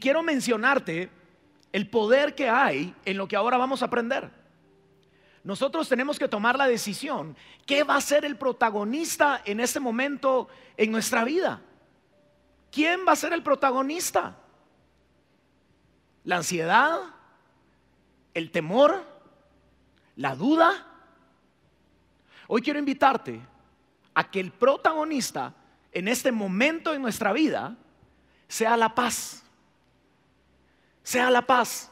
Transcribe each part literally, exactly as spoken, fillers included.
quiero mencionarte el poder que hay en lo que ahora vamos a aprender. Nosotros tenemos que tomar la decisión. ¿Qué va a ser el protagonista en este momento en nuestra vida? ¿Quién va a ser el protagonista? ¿La ansiedad? ¿El temor? ¿La duda? Hoy quiero invitarte a que el protagonista en este momento en nuestra vida sea la paz. Sea la paz.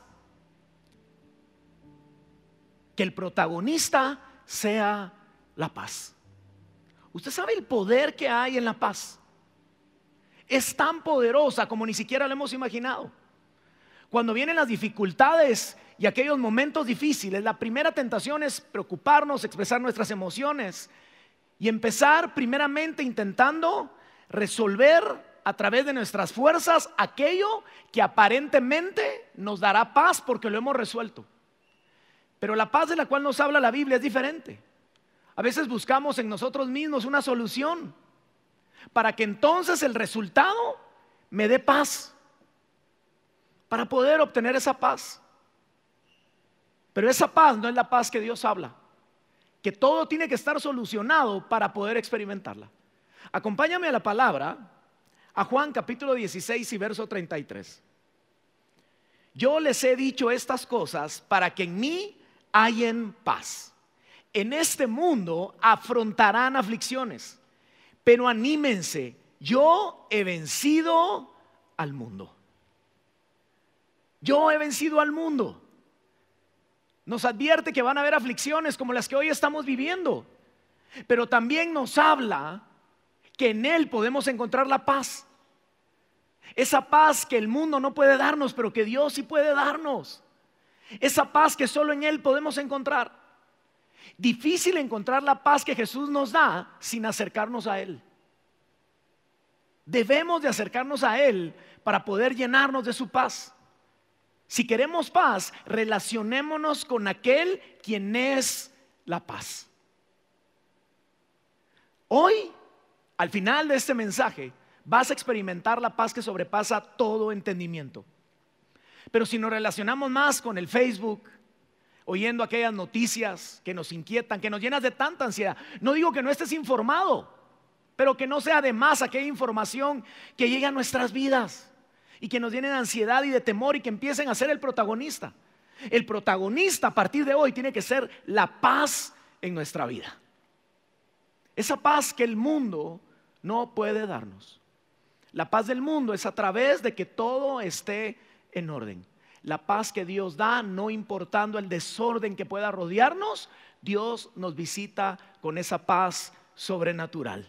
Que el protagonista sea la paz. ¿Usted sabe el poder que hay en la paz? Es tan poderosa como ni siquiera lo hemos imaginado. Cuando vienen las dificultades y aquellos momentos difíciles, la primera tentación es preocuparnos, expresar nuestras emociones y empezar primeramente intentando resolver a través de nuestras fuerzas aquello que aparentemente nos dará paz porque lo hemos resuelto. Pero la paz de la cual nos habla la Biblia es diferente. A veces buscamos en nosotros mismos una solución para que entonces el resultado me dé paz, para poder obtener esa paz. Pero esa paz no es la paz que Dios habla, que todo tiene que estar solucionado para poder experimentarla. Acompáñame a la palabra, a Juan capítulo dieciséis y verso treinta y tres. Yo les he dicho estas cosas para que en mí hallen paz. En este mundo afrontarán aflicciones, pero anímense, yo he vencido al mundo. Yo he vencido al mundo. Nos advierte que van a haber aflicciones como las que hoy estamos viviendo, pero también nos habla que en Él podemos encontrar la paz. Esa paz que el mundo no puede darnos, pero que Dios sí puede darnos. Esa paz que solo en Él podemos encontrar. Difícil encontrar la paz que Jesús nos da sin acercarnos a Él. Debemos de acercarnos a Él para poder llenarnos de su paz. Si queremos paz, relacionémonos con aquel quien es la paz. Hoy, al final de este mensaje, vas a experimentar la paz que sobrepasa todo entendimiento. Pero si nos relacionamos más con el Facebook, oyendo aquellas noticias que nos inquietan, que nos llenas de tanta ansiedad, no digo que no estés informado, pero que no sea de más aquella información que llegue a nuestras vidas y que nos llene de ansiedad y de temor y que empiecen a ser el protagonista. El protagonista a partir de hoy tiene que ser la paz en nuestra vida. Esa paz que el mundo no puede darnos. La paz del mundo es a través de que todo esté en orden. La paz que Dios da, no importando el desorden que pueda rodearnos, Dios nos visita con esa paz sobrenatural.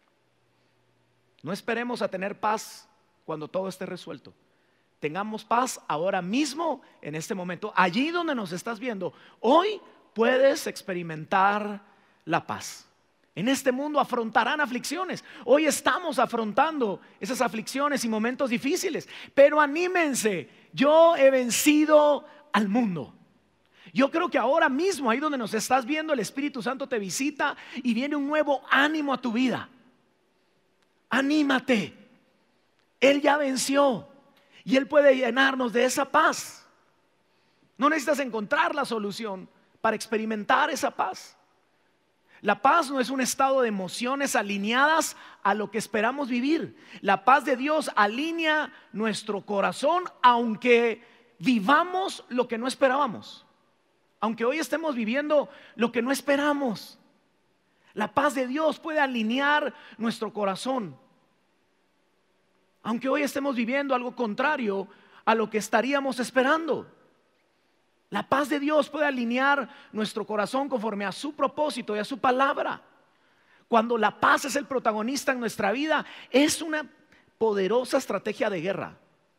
No esperemos a tener paz cuando todo esté resuelto. Tengamos paz ahora mismo, en este momento. Allí donde nos estás viendo, hoy puedes experimentar la paz. En este mundo afrontarán aflicciones. Hoy estamos afrontando esas aflicciones y momentos difíciles. Pero anímense, yo he vencido al mundo. Yo creo que ahora mismo, ahí donde nos estás viendo, el Espíritu Santo te visita y viene un nuevo ánimo a tu vida. Anímate. Él ya venció y Él puede llenarnos de esa paz. No necesitas encontrar la solución para experimentar esa paz. La paz no es un estado de emociones alineadas a lo que esperamos vivir. La paz de Dios alinea nuestro corazón aunque vivamos lo que no esperábamos. Aunque hoy estemos viviendo lo que no esperamos. La paz de Dios puede alinear nuestro corazón. Aunque hoy estemos viviendo algo contrario a lo que estaríamos esperando. La paz de Dios puede alinear nuestro corazón conforme a su propósito y a su palabra. Cuando la paz es el protagonista en nuestra vida, es una poderosa estrategia de guerra.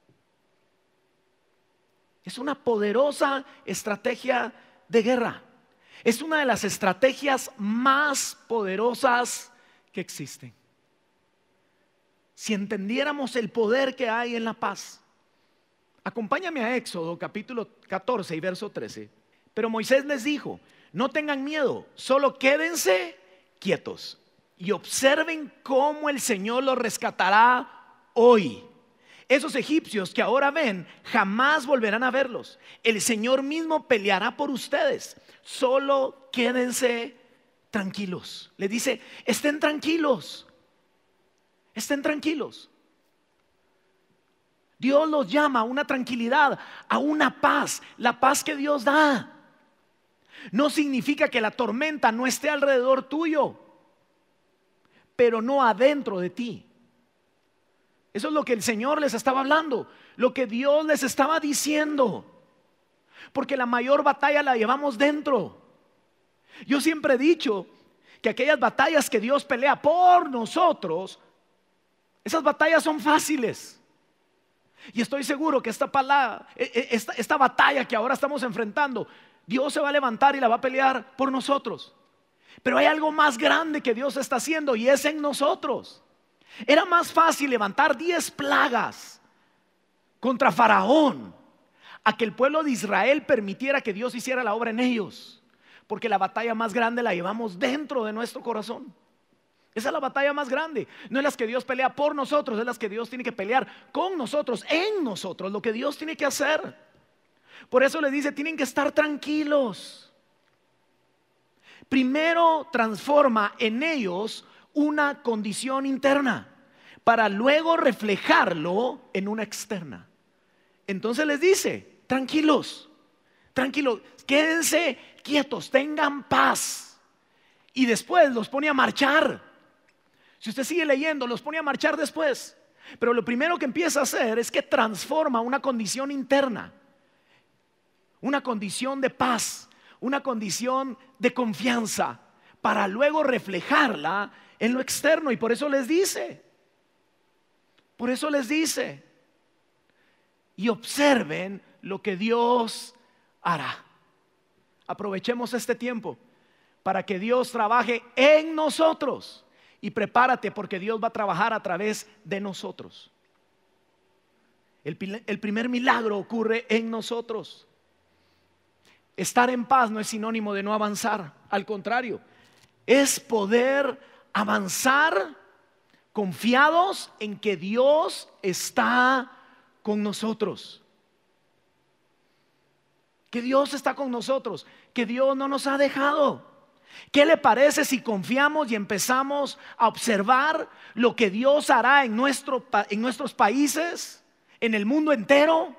Es una poderosa estrategia de guerra. Es una de las estrategias más poderosas que existen. Si entendiéramos el poder que hay en la paz. Acompáñame a Éxodo capítulo catorce y verso trece. Pero Moisés les dijo: no tengan miedo, solo quédense quietos y observen cómo el Señor los rescatará hoy. Esos egipcios que ahora ven, jamás volverán a verlos. El Señor mismo peleará por ustedes. Solo quédense tranquilos. Le dice, estén tranquilos. Estén tranquilos. Dios los llama a una tranquilidad, a una paz. La paz que Dios da no significa que la tormenta no esté alrededor tuyo, pero no adentro de ti. Eso es lo que el Señor les estaba hablando, lo que Dios les estaba diciendo. Porque la mayor batalla la llevamos dentro. Yo siempre he dicho que aquellas batallas que Dios pelea por nosotros, esas batallas son fáciles. Y estoy seguro que esta, palabra, esta, esta batalla que ahora estamos enfrentando, Dios se va a levantar y la va a pelear por nosotros. Pero hay algo más grande que Dios está haciendo, y es en nosotros. Era más fácil levantar diez plagas contra Faraón a que el pueblo de Israel permitiera que Dios hiciera la obra en ellos, porque la batalla más grande la llevamos dentro de nuestro corazón. Esa es la batalla más grande. No es la que Dios pelea por nosotros, es la que Dios tiene que pelear con nosotros, en nosotros, lo que Dios tiene que hacer. Por eso les dice, tienen que estar tranquilos. Primero transforma en ellos una condición interna para luego reflejarlo en una externa. Entonces les dice, tranquilos, tranquilos, quédense quietos, tengan paz. Y después los pone a marchar. Si usted sigue leyendo, los pone a marchar después. Pero lo primero que empieza a hacer es que transforma una condición interna, una condición de paz, una condición de confianza, para luego reflejarla en lo externo. Y por eso les dice, por eso les dice, y observen lo que Dios hará. Aprovechemos este tiempo para que Dios trabaje en nosotros, y prepárate porque Dios va a trabajar a través de nosotros. El, el primer milagro ocurre en nosotros. Estar en paz no es sinónimo de no avanzar, al contrario, es poder avanzar confiados en que Dios está con nosotros. Que Dios está con nosotros, que Dios no nos ha dejado. ¿Qué le parece si confiamos y empezamos a observar lo que Dios hará en, nuestro, en nuestros países, en el mundo entero?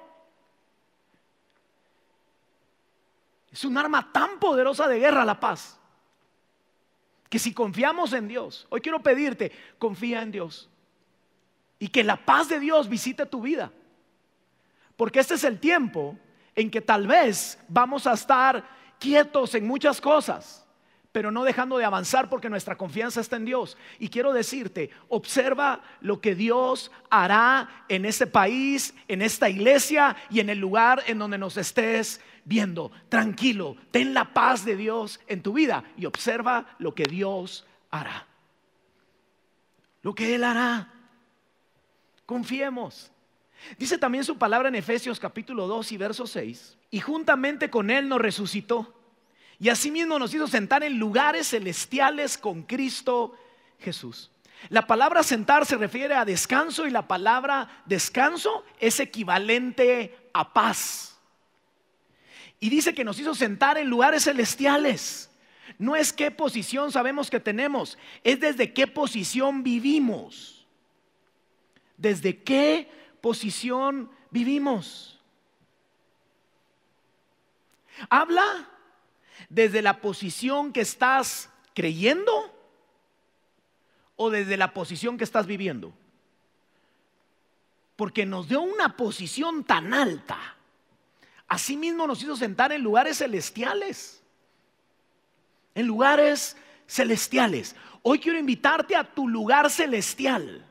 Es un arma tan poderosa de guerra la paz, que si confiamos en Dios, hoy quiero pedirte, confía en Dios y que la paz de Dios visite tu vida, porque este es el tiempo en que tal vez vamos a estar quietos en muchas cosas, pero no dejando de avanzar porque nuestra confianza está en Dios. Y quiero decirte, observa lo que Dios hará en este país, en esta iglesia y en el lugar en donde nos estés viendo. Tranquilo, ten la paz de Dios en tu vida y observa lo que Dios hará. Lo que Él hará. Confiemos. Dice también su palabra en Efesios capítulo dos y verso seis: y juntamente con Él nos resucitó, y asimismo nos hizo sentar en lugares celestiales con Cristo Jesús. La palabra sentar se refiere a descanso, y la palabra descanso es equivalente a paz. Y dice que nos hizo sentar en lugares celestiales. No es qué posición sabemos que tenemos, es desde qué posición vivimos. ¿Desde qué posición vivimos? Habla desde la posición que estás creyendo o desde la posición que estás viviendo. Porque nos dio una posición tan alta. Asimismo nos hizo sentar en lugares celestiales. En lugares celestiales. Hoy quiero invitarte a tu lugar celestial.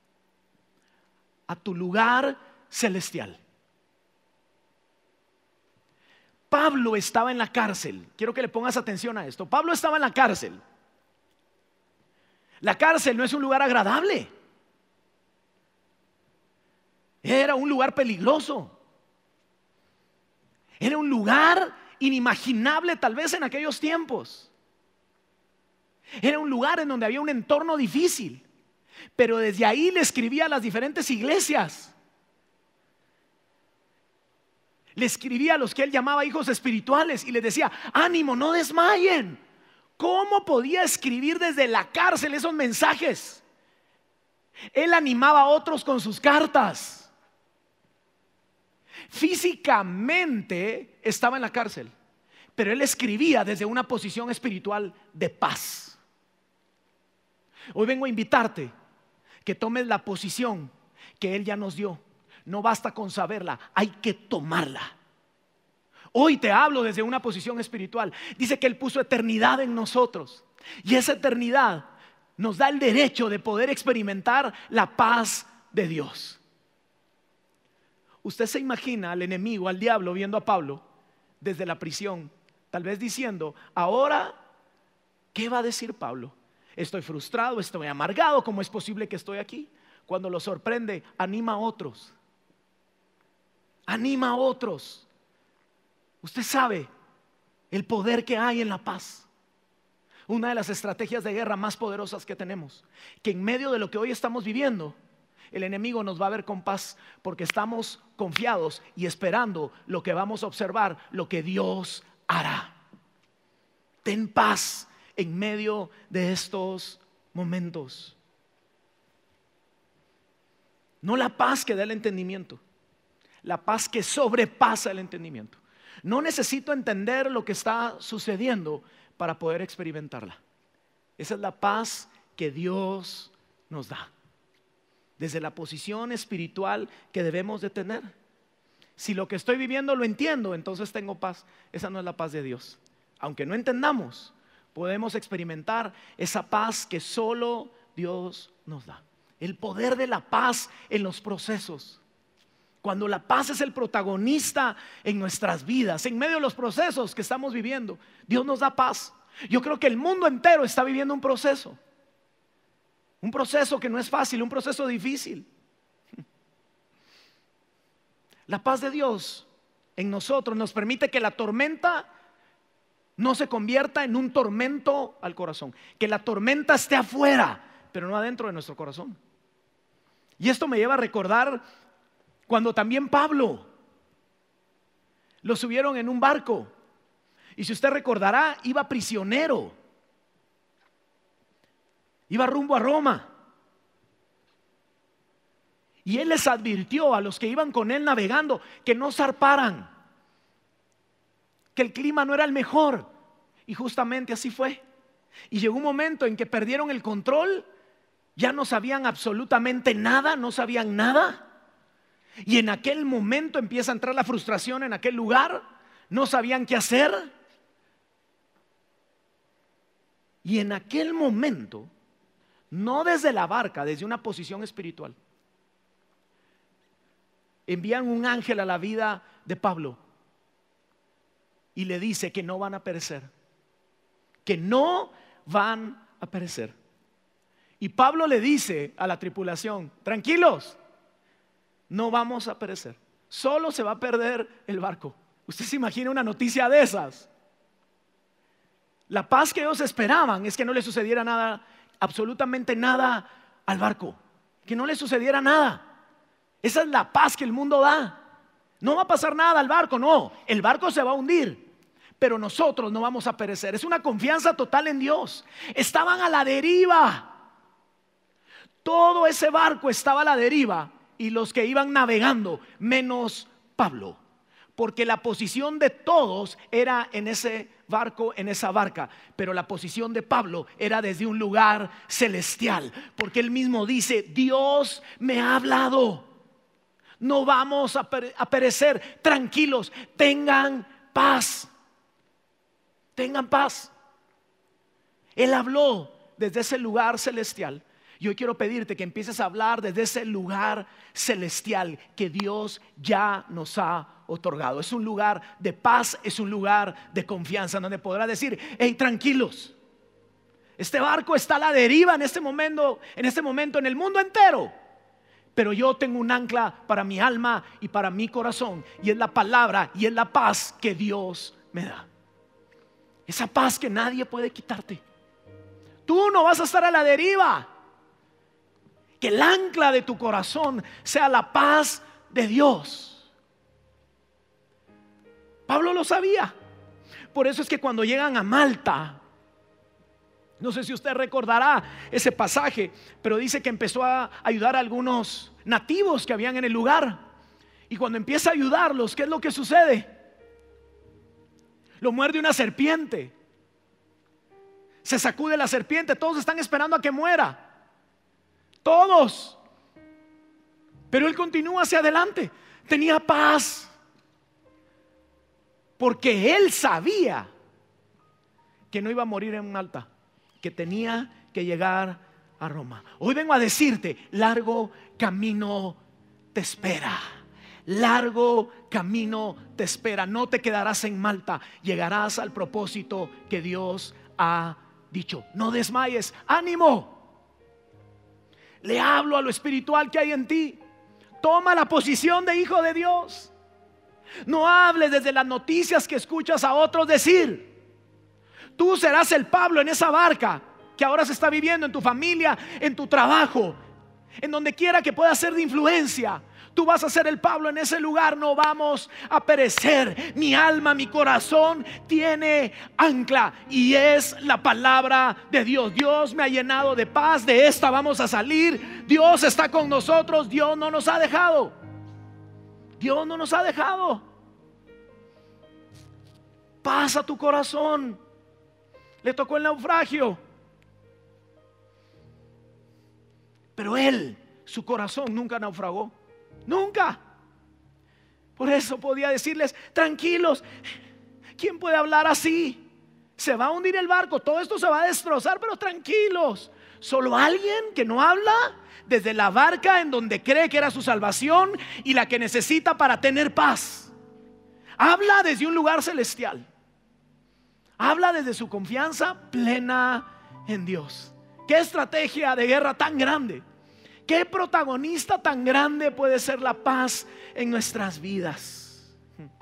A tu lugar celestial. Pablo estaba en la cárcel. Quiero que le pongas atención a esto. Pablo estaba en la cárcel. La cárcel no es un lugar agradable. Era un lugar peligroso. Era un lugar inimaginable tal vez en aquellos tiempos. Era un lugar en donde había un entorno difícil. Pero desde ahí le escribía a las diferentes iglesias. Le escribía a los que él llamaba hijos espirituales y les decía: ánimo, no desmayen. ¿Cómo podía escribir desde la cárcel esos mensajes? Él animaba a otros con sus cartas. Físicamente estaba en la cárcel, pero él escribía desde una posición espiritual de paz. Hoy vengo a invitarte que tomes la posición que él ya nos dio. No basta con saberla, hay que tomarla. Hoy te hablo desde una posición espiritual. Dice que él puso eternidad en nosotros, y esa eternidad nos da el derecho de poder experimentar la paz de Dios. Usted se imagina al enemigo, al diablo, viendo a Pablo desde la prisión, tal vez diciendo: ahora, ¿qué va a decir Pablo? Estoy frustrado, estoy amargado, ¿cómo es posible que estoy aquí? Cuando lo sorprende, anima a otros. Anima a otros. Usted sabe el poder que hay en la paz. Una de las estrategias de guerra más poderosas que tenemos, que en medio de lo que hoy estamos viviendo, el enemigo nos va a ver con paz, porque estamos confiados y esperando lo que vamos a observar, lo que Dios hará. Ten paz en medio de estos momentos. No la paz que da el entendimiento, la paz que sobrepasa el entendimiento. No necesito entender lo que está sucediendo para poder experimentarla. Esa es la paz que Dios nos da, desde la posición espiritual que debemos de tener. Si lo que estoy viviendo lo entiendo, entonces tengo paz. Esa no es la paz de Dios. Aunque no entendamos, podemos experimentar esa paz que solo Dios nos da. El poder de la paz en los procesos. Cuando la paz es el protagonista en nuestras vidas, en medio de los procesos que estamos viviendo, Dios nos da paz. Yo creo que el mundo entero está viviendo un proceso. Un proceso que no es fácil, un proceso difícil. La paz de Dios en nosotros nos permite que la tormenta no se convierta en un tormento al corazón. Que la tormenta esté afuera, pero no adentro de nuestro corazón. Y esto me lleva a recordar cuando también Pablo lo subieron en un barco. Y si usted recordará, iba prisionero. Iba rumbo a Roma. Y él les advirtió a los que iban con él navegando que no zarparan, que el clima no era el mejor. Y justamente así fue. Y llegó un momento en que perdieron el control. Ya no sabían absolutamente nada, no sabían nada. Y en aquel momento empieza a entrar la frustración en aquel lugar. No sabían qué hacer. Y en aquel momento, no desde la barca, desde una posición espiritual, envían un ángel a la vida de Pablo y le dice que no van a perecer, que no van a perecer. Y Pablo le dice a la tripulación: tranquilos, no vamos a perecer, solo se va a perder el barco. Usted se imagina una noticia de esas. La paz que ellos esperaban es que no le sucediera nada, absolutamente nada al barco, que no le sucediera nada. Esa es la paz que el mundo da. No va a pasar nada al barco, no, el barco se va a hundir, pero nosotros no vamos a perecer. Es una confianza total en Dios. Estaban a la deriva. Todo ese barco estaba a la deriva y los que iban navegando, menos Pablo, porque la posición de todos era en ese barco, en esa barca, pero la posición de Pablo era desde un lugar celestial, porque él mismo dice: Dios me ha hablado, no vamos a, pere- a perecer, tranquilos, tengan paz, tengan paz. Él habló desde ese lugar celestial. Y hoy quiero pedirte que empieces a hablar desde ese lugar celestial que Dios ya nos ha otorgado. Es un lugar de paz, es un lugar de confianza, donde podrás decir: hey, tranquilos, este barco está a la deriva en este momento, en este momento en el mundo entero, pero yo tengo un ancla para mi alma y para mi corazón, y es la palabra y es la paz que Dios me da. Esa paz que nadie puede quitarte. Tú no vas a estar a la deriva. Que el ancla de tu corazón sea la paz de Dios. Pablo lo sabía. Por eso es que cuando llegan a Malta, no sé si usted recordará ese pasaje, pero dice que empezó a ayudar a algunos nativos que habían en el lugar. Y cuando empieza a ayudarlos, ¿qué es lo que sucede? Lo muerde una serpiente. Se sacude la serpiente. Todos están esperando a que muera. Todos. Pero él continúa hacia adelante. Tenía paz. Porque él sabía que no iba a morir en Malta, que tenía que llegar a Roma. Hoy vengo a decirte, largo camino te espera. Largo camino te espera. No te quedarás en Malta. Llegarás al propósito que Dios ha dicho. No desmayes. Ánimo. Le hablo a lo espiritual que hay en ti. Toma la posición de hijo de Dios. No hables desde las noticias que escuchas a otros decir. Tú serás el Pablo en esa barca que ahora se está viviendo en tu familia, en tu trabajo, en donde quiera que puedas ser de influencia. Tú vas a ser el Pablo en ese lugar. No vamos a perecer. Mi alma, mi corazón tiene ancla y es la palabra de Dios. Dios me ha llenado de paz. De esta vamos a salir. Dios está con nosotros. Dios no nos ha dejado. Dios no nos ha dejado. Paz a tu corazón. Le tocó el naufragio, pero él, su corazón nunca naufragó. Nunca. Por eso podía decirles: tranquilos. ¿Quién puede hablar así? Se va a hundir el barco, todo esto se va a destrozar, pero tranquilos. Solo alguien que no habla desde la barca en donde cree que era su salvación y la que necesita para tener paz. Habla desde un lugar celestial. Habla desde su confianza plena en Dios. ¿Qué estrategia de guerra tan grande? ¿Qué protagonista tan grande puede ser la paz en nuestras vidas?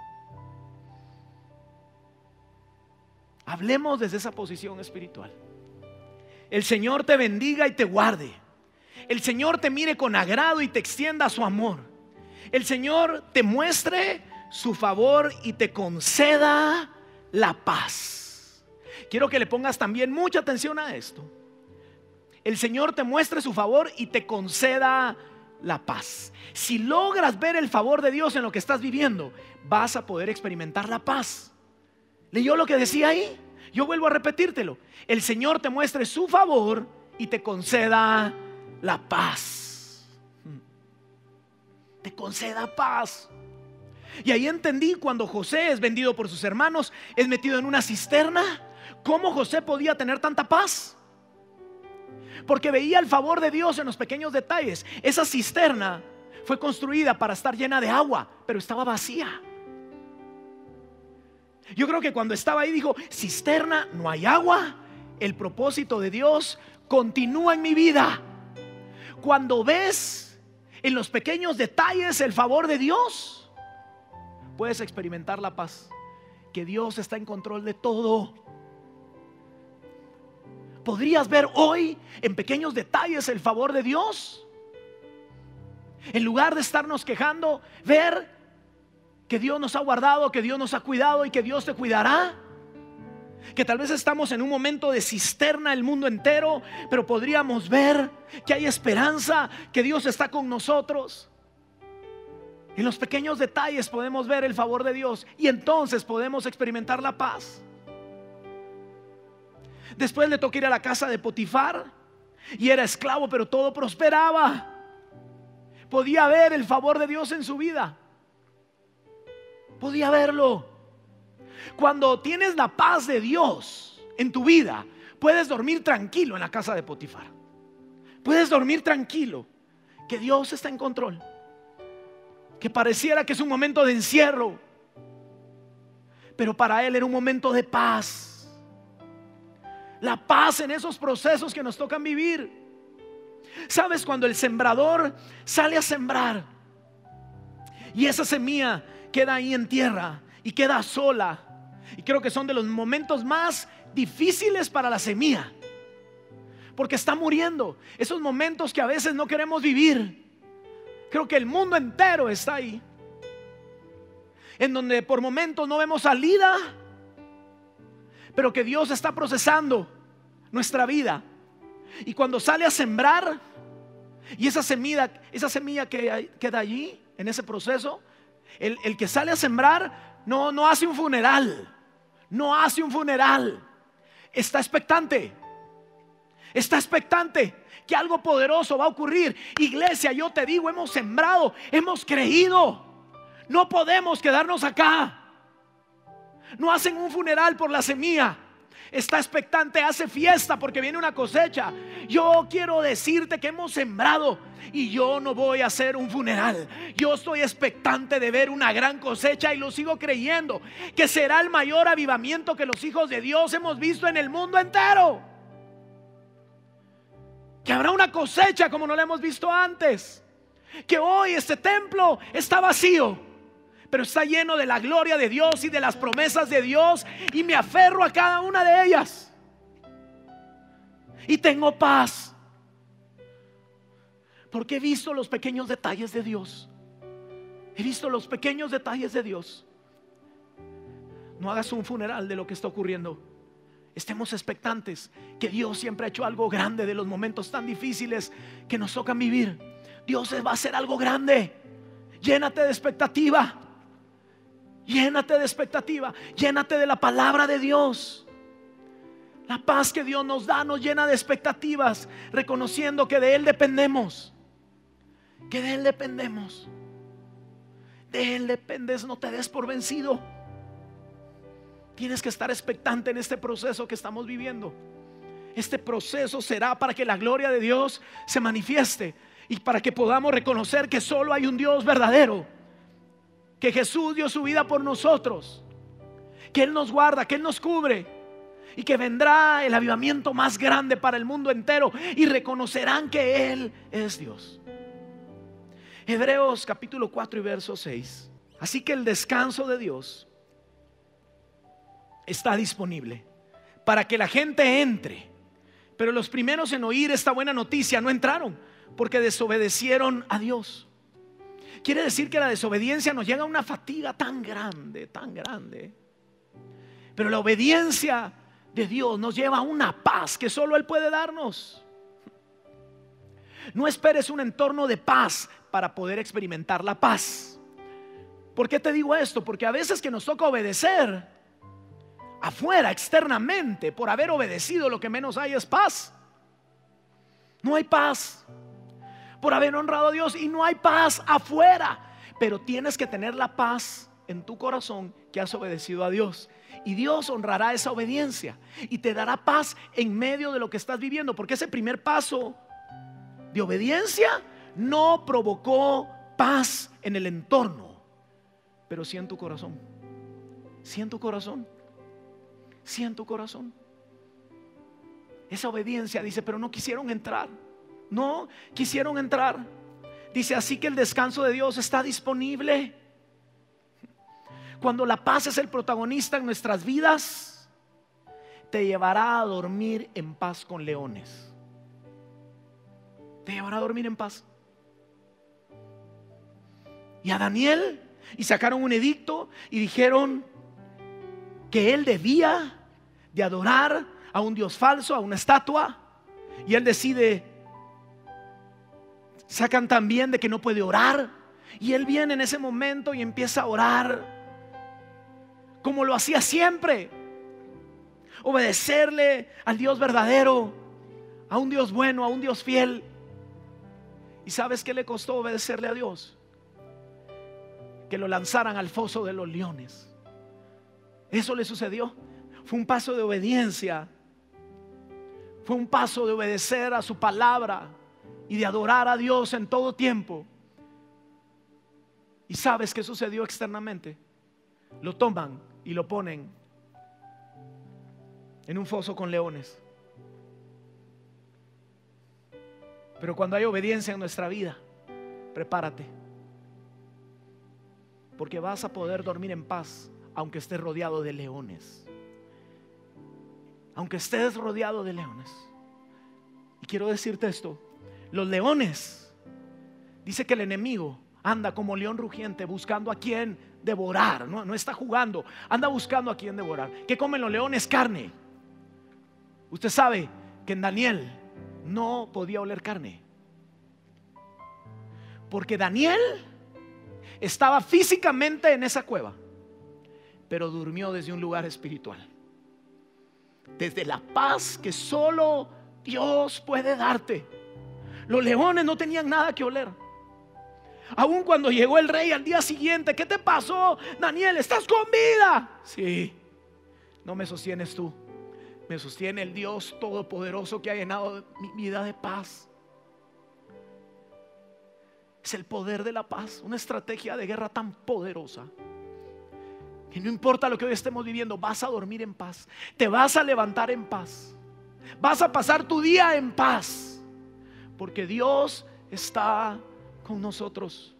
Hablemos desde esa posición espiritual. El Señor te bendiga y te guarde. El Señor te mire con agrado y te extienda su amor. El Señor te muestre su favor y te conceda la paz. Quiero que le pongas también mucha atención a esto. El Señor te muestre su favor y te conceda la paz. Si logras ver el favor de Dios en lo que estás viviendo, vas a poder experimentar la paz. ¿Leyó lo que decía ahí? Yo vuelvo a repetírtelo. El Señor te muestre su favor y te conceda la paz. Te conceda paz. Y ahí entendí cuando José es vendido por sus hermanos, es metido en una cisterna, ¿cómo José podía tener tanta paz? Porque veía el favor de Dios en los pequeños detalles. Esa cisterna fue construida para estar llena de agua, pero estaba vacía. Yo creo que cuando estaba ahí dijo: cisterna, no hay agua. El propósito de Dios continúa en mi vida. Cuando ves en los pequeños detalles el favor de Dios, puedes experimentar la paz. Que Dios está en control de todo. ¿Podrías ver hoy en pequeños detalles el favor de Dios? En lugar de estarnos quejando, ver que Dios nos ha guardado, que Dios nos ha cuidado y que Dios te cuidará. Que tal vez estamos en un momento de cisterna el mundo entero, pero podríamos ver que hay esperanza, que Dios está con nosotros. En los pequeños detalles podemos ver el favor de Dios y entonces podemos experimentar la paz. Después le tocó ir a la casa de Potifar y era esclavo, pero todo prosperaba. Podía ver el favor de Dios en su vida. Podía verlo. Cuando tienes la paz de Dios en tu vida, puedes dormir tranquilo en la casa de Potifar. Puedes dormir tranquilo, que Dios está en control. Que pareciera que es un momento de encierro, pero para él era un momento de paz. La paz en esos procesos que nos tocan vivir. ¿Sabes? Cuando el sembrador sale a sembrar y esa semilla queda ahí en tierra y queda sola, y creo que son de los momentos más difíciles para la semilla, porque está muriendo. Esos momentos que a veces no queremos vivir. Creo que el mundo entero está ahí. en donde por momentos no vemos salida, pero que Dios está procesando nuestra vida. Y cuando sale a sembrar, y esa semilla, esa semilla que queda allí en ese proceso, el, el que sale a sembrar no, no hace un funeral, no hace un funeral, está expectante, está expectante que algo poderoso va a ocurrir. Iglesia, yo te digo, hemos sembrado, hemos creído, no podemos quedarnos acá. No hacen un funeral por la semilla, está expectante, hace fiesta porque viene una cosecha. Yo quiero decirte que hemos sembrado y yo no voy a hacer un funeral. Yo estoy expectante de ver una gran cosecha y lo sigo creyendo que será el mayor avivamiento que los hijos de Dios hemos visto en el mundo entero. Que habrá una cosecha como no la hemos visto antes. Que hoy este templo está vacío, pero está lleno de la gloria de Dios y de las promesas de Dios, y me aferro a cada una de ellas y tengo paz porque he visto los pequeños detalles de Dios. He visto los pequeños detalles de Dios. No hagas un funeral de lo que está ocurriendo. Estemos expectantes que Dios siempre ha hecho algo grande de los momentos tan difíciles que nos tocan vivir. Dios va a hacer algo grande. Llénate de expectativa. Llénate de expectativa, llénate de la palabra de Dios. La paz que Dios nos da nos llena de expectativas, reconociendo que de Él dependemos. Que de Él dependemos. De Él dependes, no te des por vencido. Tienes que estar expectante en este proceso que estamos viviendo. Este proceso será para que la gloria de Dios se manifieste y para que podamos reconocer que solo hay un Dios verdadero. Que Jesús dio su vida por nosotros, que Él nos guarda, que Él nos cubre, y que vendrá el avivamiento más grande para el mundo entero y reconocerán que Él es Dios. Hebreos capítulo cuatro y verso seis. Así que el descanso de Dios está disponible para que la gente entre, pero los primeros en oír esta buena noticia no entraron porque desobedecieron a Dios. Quiere decir que la desobediencia nos llega a una fatiga tan grande, tan grande. Pero la obediencia de Dios nos lleva a una paz que solo Él puede darnos. No esperes un entorno de paz para poder experimentar la paz. ¿Por qué te digo esto? Porque a veces que nos toca obedecer afuera, externamente, por haber obedecido, lo que menos hay es paz. No hay paz. Por haber honrado a Dios, y no hay paz afuera, pero tienes que tener la paz en tu corazón que has obedecido a Dios, y Dios honrará esa obediencia y te dará paz en medio de lo que estás viviendo, porque ese primer paso de obediencia no provocó paz en el entorno, pero sí en tu corazón. Sí en tu corazón. Sí en tu corazón. Esa obediencia dice, pero no quisieron entrar. No quisieron entrar. Dice, así que el descanso de Dios está disponible. Cuando la paz es el protagonista en nuestras vidas, te llevará a dormir en paz con leones. Te llevará a dormir en paz. Y a Daniel, y sacaron un edicto y dijeron que él debía de adorar a un dios falso, a una estatua, y él decide. Sacan también de que no puede orar, y él viene en ese momento y empieza a orar como lo hacía siempre, obedecerle al Dios verdadero, a un Dios bueno, a un Dios fiel. ¿Y sabes qué le costó obedecerle a Dios? Que lo lanzaran al foso de los leones. Eso le sucedió. Fue un paso de obediencia, fue un paso de obedecer a su palabra y de adorar a Dios en todo tiempo. ¿Y sabes qué sucedió externamente? Lo toman y lo ponen en un foso con leones. Pero cuando hay obediencia en nuestra vida, prepárate, porque vas a poder dormir en paz aunque estés rodeado de leones. Aunque estés rodeado de leones. Y quiero decirte esto: los leones, dice que el enemigo anda como león rugiente buscando a quien devorar, no, no está jugando, anda buscando a quien devorar. ¿Qué comen los leones? Carne. Usted sabe que en Daniel no podía oler carne, porque Daniel estaba físicamente en esa cueva, pero durmió desde un lugar espiritual, desde la paz que solo Dios puede darte. Los leones no tenían nada que oler. Aún cuando llegó el rey al día siguiente, ¿qué te pasó, Daniel? ¿Estás con vida? Sí. No me sostienes tú, me sostiene el Dios todopoderoso que ha llenado mi vida de paz. Es el poder de la paz, una estrategia de guerra tan poderosa que no importa lo que hoy estemos viviendo, vas a dormir en paz, te vas a levantar en paz, vas a pasar tu día en paz, porque Dios está con nosotros.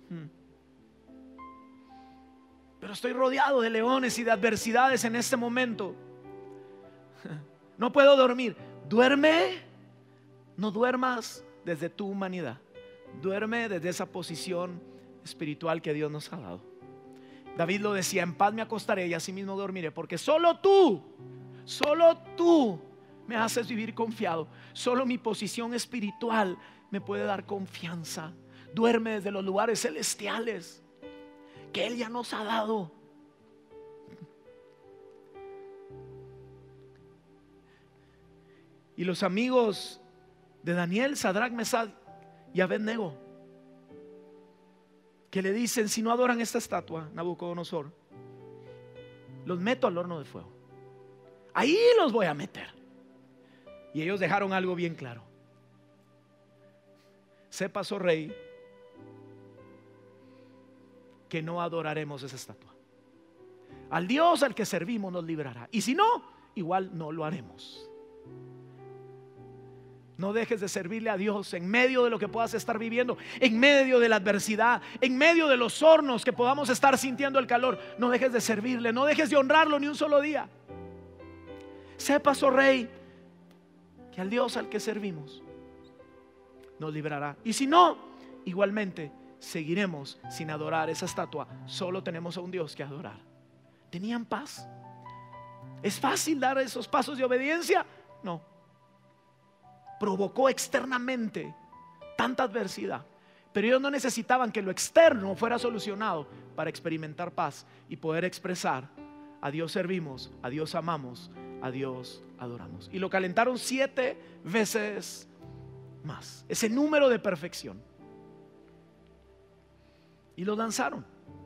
Pero estoy rodeado de leones y de adversidades en este momento. No puedo dormir. Duerme, no duermas desde tu humanidad. Duerme desde esa posición espiritual que Dios nos ha dado. David lo decía: en paz me acostaré y así mismo dormiré, porque solo tú, solo tú me haces vivir confiado. Solo mi posición espiritual me puede dar confianza. Duerme desde los lugares celestiales que Él ya nos ha dado. Y los amigos de Daniel, Sadrach, Mesach y Abednego, que le dicen: si no adoran esta estatua, Nabucodonosor, los meto al horno de fuego. Ahí los voy a meter. Y ellos dejaron algo bien claro: sepas, oh rey, que no adoraremos esa estatua. Al Dios al que servimos nos librará, y si no, igual no lo haremos. No dejes de servirle a Dios en medio de lo que puedas estar viviendo, en medio de la adversidad, en medio de los hornos que podamos estar sintiendo el calor. No dejes de servirle, no dejes de honrarlo ni un solo día. Sepas, oh rey, que al Dios al que servimos nos librará, y si no, igualmente seguiremos sin adorar esa estatua. Solo tenemos a un Dios que adorar. Tenían paz. ¿Es fácil dar esos pasos de obediencia? No. Provocó externamente tanta adversidad, pero ellos no necesitaban que lo externo fuera solucionado para experimentar paz y poder expresar: a Dios servimos, a Dios amamos, a Dios adoramos. Y lo calentaron siete veces más, ese número de perfección, y lo lanzaron.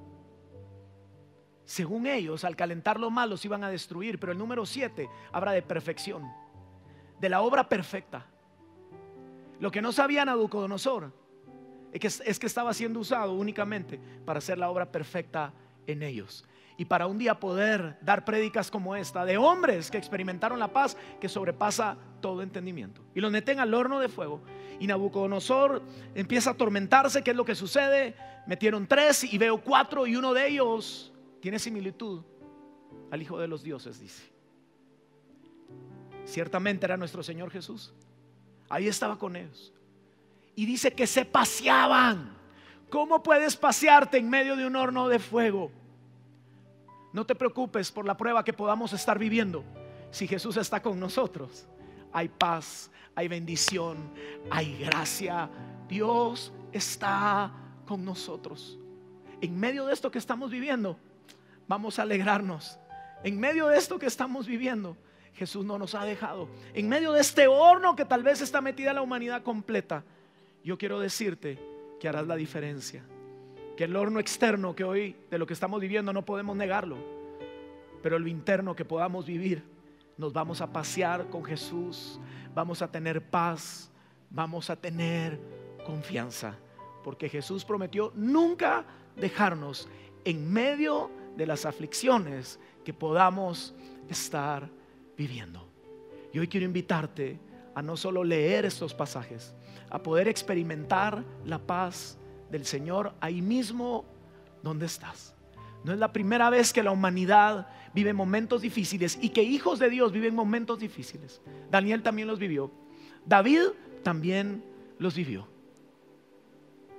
Según ellos, al calentarlo más los iban a destruir, pero el número siete habla de perfección, de la obra perfecta. Lo que no sabía Nabucodonosor es que, es que estaba siendo usado únicamente para hacer la obra perfecta en ellos, y para un día poder dar prédicas como esta de hombres que experimentaron la paz que sobrepasa todo entendimiento. Y los meten al horno de fuego, y Nabucodonosor empieza a atormentarse. ¿Qué es lo que sucede? Metieron tres y veo cuatro, y uno de ellos tiene similitud al Hijo de los Dioses, dice. Ciertamente era nuestro Señor Jesús. Ahí estaba con ellos, y dice que se paseaban. ¿Cómo puedes pasearte en medio de un horno de fuego? No te preocupes por la prueba que podamos estar viviendo. Si Jesús está con nosotros, hay paz, hay bendición, hay gracia. Dios está con nosotros. En medio de esto que estamos viviendo, vamos a alegrarnos. En medio de esto que estamos viviendo, Jesús no nos ha dejado. En medio de este horno que tal vez está metida la humanidad completa, yo quiero decirte que harás la diferencia. Que el horno externo que hoy de lo que estamos viviendo no podemos negarlo, pero lo interno que podamos vivir, nos vamos a pasear con Jesús, vamos a tener paz, vamos a tener confianza, porque Jesús prometió nunca dejarnos en medio de las aflicciones que podamos estar viviendo. Y hoy quiero invitarte a no solo leer estos pasajes, a poder experimentar la paz del Señor ahí mismo donde estás. No es la primera vez que la humanidad vive momentos difíciles y que hijos de Dios viven momentos difíciles. Daniel también los vivió, David también los vivió.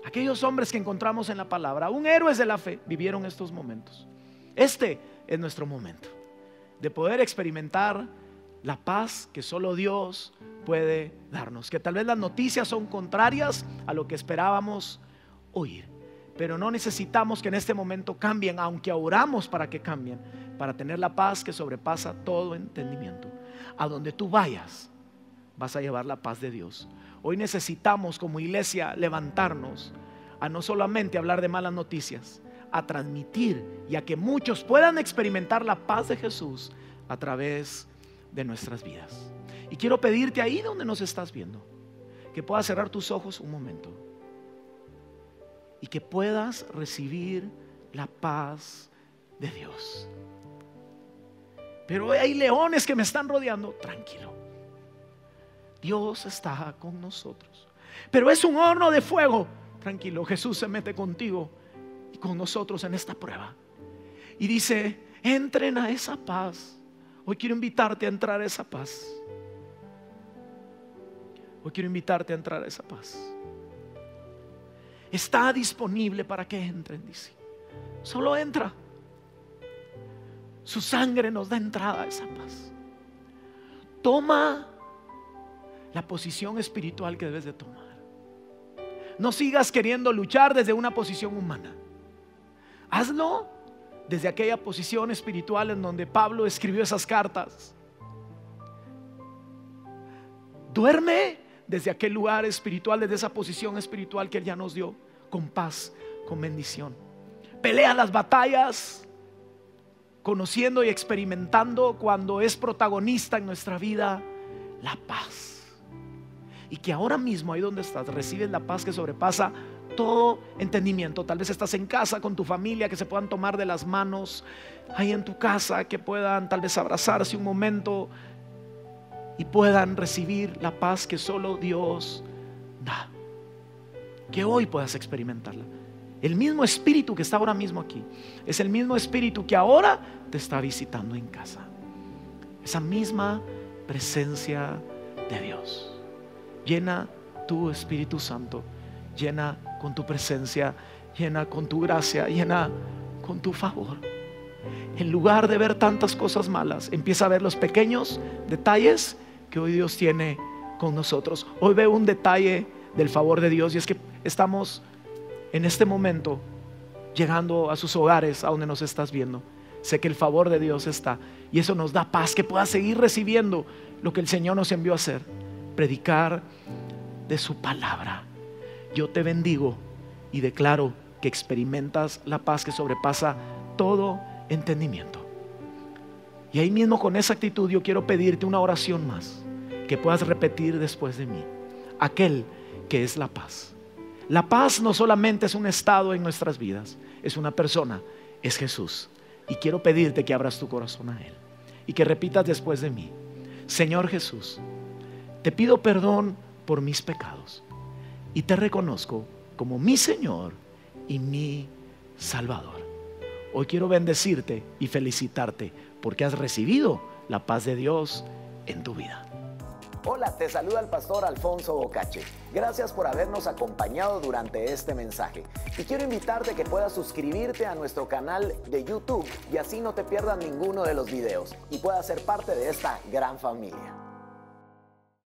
Aquellos hombres que encontramos en la palabra, aún héroes de la fe, vivieron estos momentos. Este es nuestro momento de poder experimentar la paz que solo Dios puede darnos. Que tal vez las noticias son contrarias a lo que esperábamos oír, pero no necesitamos que en este momento cambien, aunque oramos para que cambien, para tener la paz que sobrepasa todo entendimiento. A donde tú vayas, vas a llevar la paz de Dios. Hoy necesitamos como iglesia levantarnos a no solamente hablar de malas noticias, a transmitir y a que muchos puedan experimentar la paz de Jesús a través de nuestras vidas. Y quiero pedirte ahí donde nos estás viendo, que puedas cerrar tus ojos un momento y que puedas recibir la paz de Dios. Pero hay leones que me están rodeando. Tranquilo, Dios está con nosotros. Pero es un horno de fuego. Tranquilo, Jesús se mete contigo y con nosotros en esta prueba. Y dice, entren a esa paz. Hoy quiero invitarte a entrar a esa paz. Hoy quiero invitarte a entrar a esa paz. Está disponible para que entren, dice. Solo entra. Su sangre nos da entrada a esa paz. Toma la posición espiritual que debes de tomar. No sigas queriendo luchar desde una posición humana. Hazlo desde aquella posición espiritual en donde Pablo escribió esas cartas. Duerme desde aquel lugar espiritual, desde esa posición espiritual que Él ya nos dio, con paz, con bendición. Pelea las batallas conociendo y experimentando, cuando es protagonista en nuestra vida, la paz. Y que ahora mismo, ahí donde estás, recibes la paz que sobrepasa todo entendimiento. Tal vez estás en casa con tu familia, que se puedan tomar de las manos ahí en tu casa, que puedan tal vez abrazarse un momento y puedan recibir la paz que solo Dios da. Que hoy puedas experimentarla. El mismo espíritu que está ahora mismo aquí es el mismo espíritu que ahora te está visitando en casa. Esa misma presencia de Dios. Llena tu Espíritu Santo, llena con tu presencia, llena con tu gracia, llena con tu favor. En lugar de ver tantas cosas malas, empieza a ver los pequeños detalles que hoy Dios tiene con nosotros. Hoy veo un detalle del favor de Dios, y es que estamos en este momento llegando a sus hogares, a donde nos estás viendo. Sé que el favor de Dios está, y eso nos da paz, que puedas seguir recibiendo lo que el Señor nos envió a hacer: predicar de su palabra. Yo te bendigo y declaro que experimentas la paz que sobrepasa todo entendimiento. Y ahí mismo, con esa actitud, yo quiero pedirte una oración más que puedas repetir después de mí. Aquel que es la paz. La paz no solamente es un estado en nuestras vidas, es una persona, es Jesús. Y quiero pedirte que abras tu corazón a Él y que repitas después de mí: Señor Jesús, te pido perdón por mis pecados y te reconozco como mi Señor y mi Salvador. Hoy quiero bendecirte y felicitarte porque has recibido la paz de Dios en tu vida. Hola, te saluda el pastor Alfonso Bocache. Gracias por habernos acompañado durante este mensaje. Y quiero invitarte a que puedas suscribirte a nuestro canal de YouTube y así no te pierdas ninguno de los videos y puedas ser parte de esta gran familia.